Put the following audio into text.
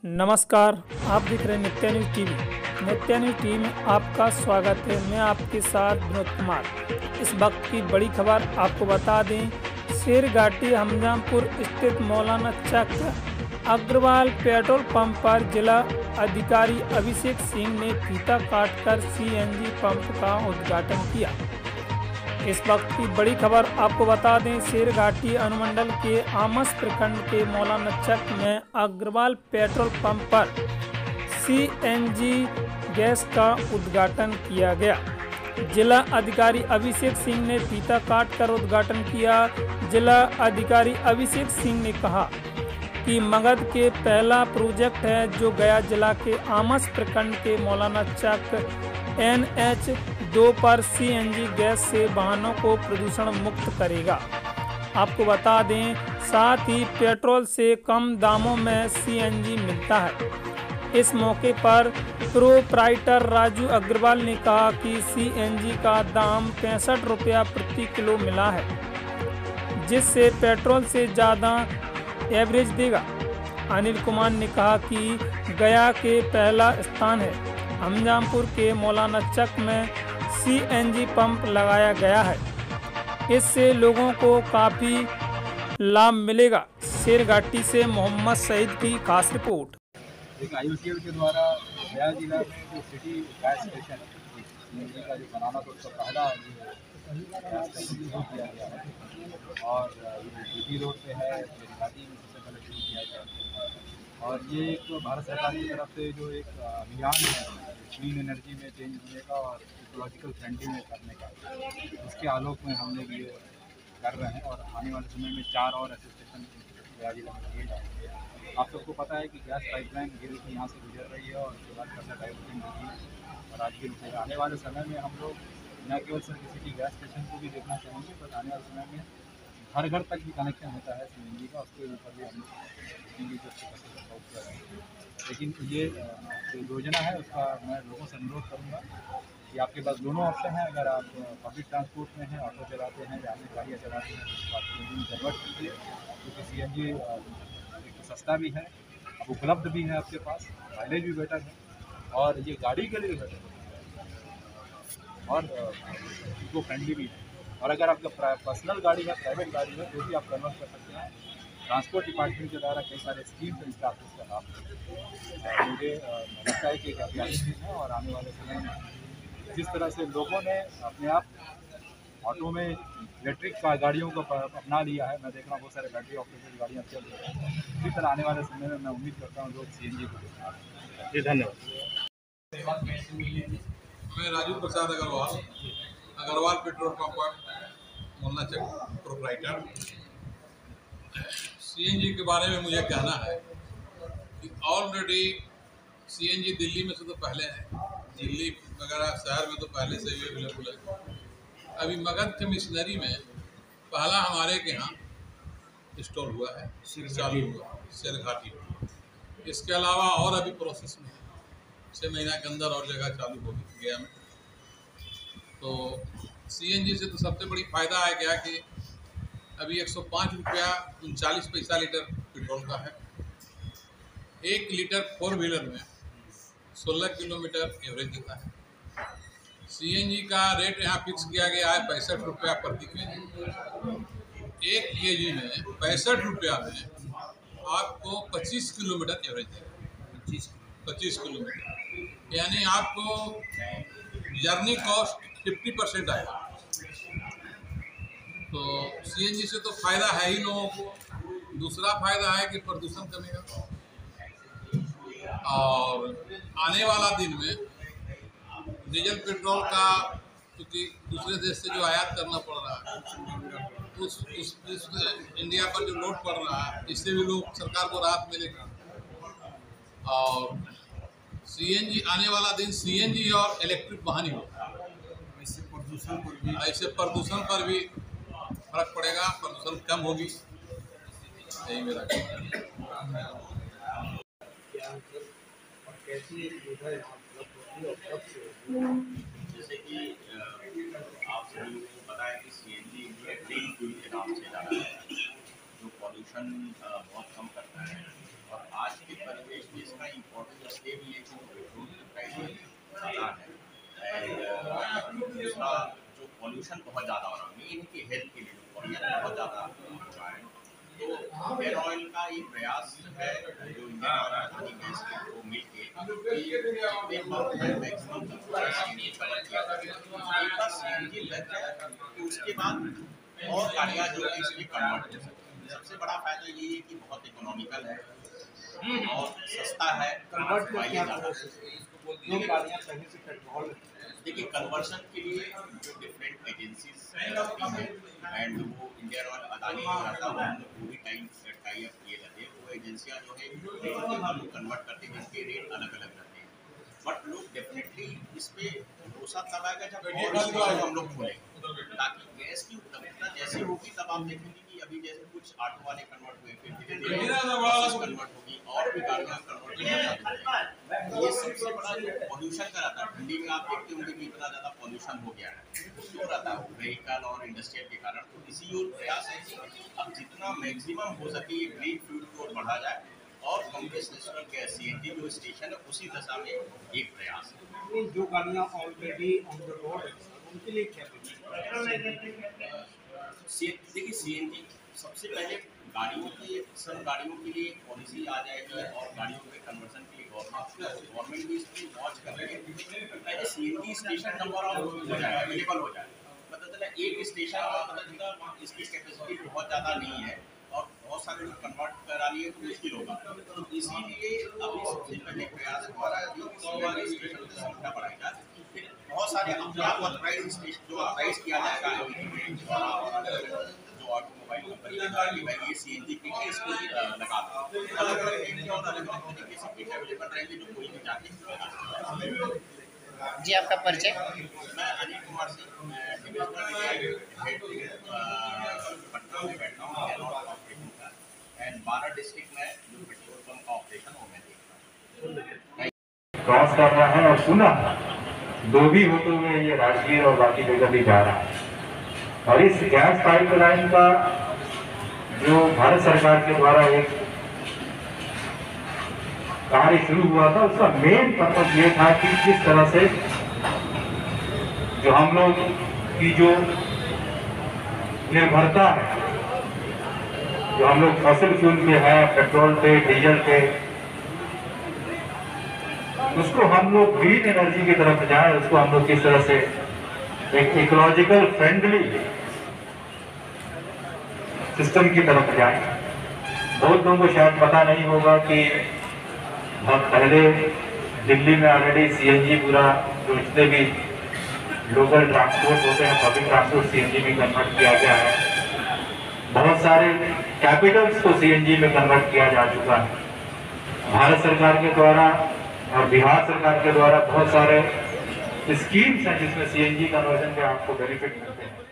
नमस्कार, आप देख रहे हैं Nitya News TV. Nitya News TV में आपका स्वागत है। मैं आपके साथ विनोद कुमार। इस वक्त की बड़ी खबर आपको बता दें, शेरघाटी हमजामपुर स्थित मौलाना चक अग्रवाल पेट्रोल पंप पर जिला अधिकारी अभिषेक सिंह ने फीता काटकर सीएनजी पंप का उद्घाटन किया। इस वक्त की बड़ी खबर आपको बता दें, शेरघाटी अनुमंडल के आमस प्रखंड के मौलाना चक में अग्रवाल पेट्रोल पंप पर सीएनजी गैस का उद्घाटन किया गया। जिला अधिकारी अभिषेक सिंह ने फीता काटकर उद्घाटन किया। जिला अधिकारी अभिषेक सिंह ने कहा कि मगध के पहला प्रोजेक्ट है जो गया जिला के आमस प्रखंड के मौलाना चक NH2 पर सीएनजी गैस से वाहनों को प्रदूषण मुक्त करेगा। आपको बता दें, साथ ही पेट्रोल से कम दामों में सीएनजी मिलता है। इस मौके पर प्रोप्राइटर राजू अग्रवाल ने कहा कि सीएनजी का दाम 65 रुपया प्रति किलो मिला है, जिससे पेट्रोल से ज़्यादा एवरेज देगा। अनिल कुमार ने कहा कि गया के पहला स्थान है हमजामपुर के मौलाना चक में सीएनजी पंप लगाया गया है। इससे लोगों को काफ़ी लाभ मिलेगा। शेरघाटी से मोहम्मद सईद की खास रिपोर्ट। एक IOCL के द्वारा गया जिला में जो सिटी गैस स्टेशन सीएनजी का जो बनाना था, उसका पहला गैस स्टेशन शुरू किया गया है और ये GT रोड पे है। शेरघाटी में सबसे पहले शुरू किया गया और ये एक भारत सरकार की तरफ से जो एक अभियान है क्लीन एनर्जी में चेंज होने का और इकोलॉजिकल फ्रेंडली में करने का, उसके आलोक में हम लोग ये कर रहे हैं और आने वाले समय में 4 और ऐसे स्टेशन गया जिला में किए जाएंगे। आप सबको पता है कि गैस पाइपलाइन गिरी की यहाँ से गुजर रही है और उसके बाद कर्जा डाइवर्जन होगी और आज की रुकेगा। आने वाले समय में हम लोग न केवल सिटी गैस स्टेशन को भी देखना चाहेंगे, पर आने वाले समय में घर घर तक भी कनेक्शन होता है सीएनजी का, उसके ऊपर भी हम देखेंगे जो किया जाए। लेकिन ये जो योजना है उसका मैं लोगों से अनुरोध करूँगा कि आपके पास दोनों ऑप्शन हैं। अगर आप पब्लिक ट्रांसपोर्ट में हैं, ऑटो चलाते हैं या अन्य गाड़ियाँ चलाते हैं, तो आप सीएनजी में कन्वर्ट कीजिए, क्योंकि सीएनजी एक सस्ता भी है, अब उपलब्ध भी है आपके पास, माइलेज भी बेटर है और ये गाड़ी के लिए बेटर है और इको फ्रेंडली भी है। और अगर आपका पर्सनल गाड़ी है, प्राइवेट गाड़ी है, तो भी आप कन्वर्ट कर सकते हैं। ट्रांसपोर्ट डिपार्टमेंट के द्वारा कई सारे स्कीम्स हैं जिसका आपको इसका लाभ मुझे लगता है कि एक ऐतिहासिक चीज़ है और आने वाले समय में जिस तरह से लोगों ने अपने आप ऑटो में इलेक्ट्रिक गाड़ियों को अपना लिया है, मैं देख रहा हूँ बहुत सारे बैटरी ऑपरेटेड गाड़ियाँ चल रही हैं। इसी तरह आने वाले समय में मैं उम्मीद करता हूँ लोग सीएनजी को। जी धन्यवाद। मैं Raju Prasad Agarwal, Agarwal petrol pump Maulana Chak proprietor. CNG के बारे में मुझे कहना है कि ऑलरेडी सीएनजी दिल्ली में से तो पहले है, दिल्ली वगैरह शहर में तो पहले से ही अवेलेबल है। अभी मगध के मिशनरी में पहला हमारे के यहाँ इंस्टॉल हुआ है, चालू हुआ शेरघाटी में। इसके अलावा और अभी प्रोसेस में है, 6 महीना के अंदर और जगह चालू होगी गया में। तो सीएनजी से तो सबसे बड़ी फ़ायदा है क्या कि अभी 105 रुपया 39 पैसा लीटर पेट्रोल का है। 1 लीटर 4 व्हीलर में 16 किलोमीटर एवरेज देता है। सीएनजी का रेट यहाँ फिक्स किया गया है 65 रुपया प्रति केजी। 1 केजी में 65 रुपया में आपको 25 किलोमीटर एवरेज देगा। 25 किलोमीटर यानी आपको जर्नी कॉस्ट 50% आएगा। तो सीएनजी से तो फ़ायदा है ही लोगों को। दूसरा फ़ायदा है कि प्रदूषण कमेगा और आने वाला दिन में डीजल पेट्रोल का, क्योंकि दूसरे देश से जो आयात करना पड़ रहा है उस इंडिया पर जो लोड पड़ रहा है, इससे भी लोग सरकार को राहत मिलेगा। और सीएनजी आने वाला दिन सीएनजी और इलेक्ट्रिक वाहन ही होगा। ऐसे प्रदूषण पर भी फर्क पड़ेगा, प्रदूषण कम होगी, यही मेरा कहना है। जैसे कि आप सभी लोगों को पता है कि सीएनजी ग्रीन फ्यूल के नाम से जाना है, जो पॉल्यूशन बहुत कम करता है और आज के परिवेश में इसका इम्पोर्टेंस इसलिए भी है कि पेट्रोल की प्राइस ज़्यादा है एंड दूसरा जो पॉल्यूशन बहुत ज़्यादा हो रहा है, मेन की हेल्थ के लिए पॉल्यूशन बहुत ज़्यादा हो रहा है। तो इंडियन ऑयल का ये प्रयास है जो इंडियन ऑयल अदानी गैस के को मिलके जितने पंप है मैक्सिमम सीएनजी कवर किया जाए। एक बार सीएनजी लग जाए तो उसके बाद और गाड़ियाँ जो है इसमें कन्वर्ट हो सकती है। सबसे बड़ा फायदा ये है कि बहुत इकोनॉमिकल है और सस्ता है, देखिए कन्वर्शन के लिए जो डिफरेंट एजेंसीज होती हैं एंड वो इंडियन ऑयल अदानी जो रहता है वो पूरी टाइम टाई अप किए रहते हैं। वो एजेंसियाँ जो है कन्वर्ट करते हैं जिसके रेट अलग अलग रहते हैं। बट लोग डेफिनेटली इस पर भरोसा तब आएगा जब हम लोग खोलेंगे, ताकि गैस की उपलब्धता जैसे होगी तब आप देखेंगे कि अभी जैसे कुछ ऑटो वाले कन्वर्ट हुए फिर धीरे धीरे कन्वर्ट होगी और भी गाड़ियाँ कन्वर्ट होगी। ये सबसे बड़ा जो पॉल्यूशन का रहता है, ठंडी में आप देखते होंगे कि इतना ज़्यादा पॉल्यूशन हो गया है, क्यों रहता है व्हीकल और इंडस्ट्रियल के कारण। तो इसी ओर प्रयास है कि अब जितना मैक्सिमम हो सके ग्रीन फ्यूल की ओर बढ़ा जाए और कन्वेंशनल गैस सीएनजी जो स्टेशन है उसी दशा में एक प्रयास है। जो गाड़ियाँ ऑलरेडी ऑन द रोड है उनके लिए क्या देखिए सीएनजी सबसे पहले गाड़ियों के सब गाड़ियों के लिए पॉलिसी आ जाएगी और गाड़ियों के कन्वर्सन के लिए गवर्नमेंट भी इसकी वॉच कर रही है। पहले सीएनजी स्टेशन नंबर ऑफ हो जाए अवेलेबल हो जाए, पता चला एक स्टेशन पता चला इसकी कैपेसिटी बहुत ज़्यादा नहीं है और बहुत सारे लोग कन्वर्ट करा लिए तो मुश्किल होगा। तो इसीलिए अभी सबसे पहले प्रयास हमारा है कि स्टेशन की संख्या बढ़ाई जाए। फिर बहुत सारे अपने आप ऑथराइज स्टेशन जो ऑथराइज किया जाएगा जो ऑटोमोबाइल कंपनी के द्वारा कि भाई ये सीएनजी किट है इसको लगा दो, अलग अलग रेंज और अलग अलग तरीके से किट अवेलेबल रहेंगे जो कोई भी जाके जी। आपका परिचय? मैं अनिल कुमार सिंह पटना में बैठा हूँ एंड 12 डिस्ट्रिक्ट में जो पेट्रोल पंप का ऑपरेशन हो मैं देखता हूँ। क्रॉस कर रहा है और पुनः दो भी होते हुए ये राजगीर और बाकी जगह भी जा रहा है। और इस गैस पाइपलाइन का जो भारत सरकार के द्वारा एक कार्य शुरू हुआ था उसका मेन पर्पज ये था कि किस तरह से जो हम लोग की जो निर्भरता है, जो हम लोग फॉसिल फ्यूल पे है, पेट्रोल पे, डीजल पे, उसको हम लोग ग्रीन एनर्जी की तरफ जाए, उसको हम लोग किस तरह से एक इकोलॉजिकल फ्रेंडली सिस्टम की तरफ जाए। बहुत लोगों को शायद पता नहीं होगा कि बहुत पहले दिल्ली में ऑलरेडी सीएनजी पूरा जो जितने भी लोकल ट्रांसपोर्ट होते हैं पब्लिक ट्रांसपोर्ट सीएनजी में कन्वर्ट किया गया है। बहुत सारे कैपिटल्स को सीएनजी में कन्वर्ट किया जा चुका है। भारत सरकार के द्वारा और बिहार सरकार के द्वारा बहुत सारे स्कीम्स हैं जिसमें सीएनजी कन्वर्जन के आपको बेनिफिट मिलते हैं।